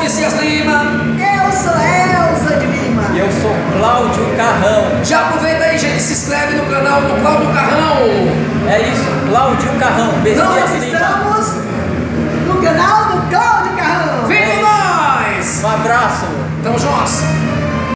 Messias Lima. Eu sou Elza de Lima. E eu sou Cláudio Carrão. Já aproveita aí, gente, se inscreve no canal do Cláudio Carrão. É isso, Cláudio Carrão, Messias Nós Lima. estamos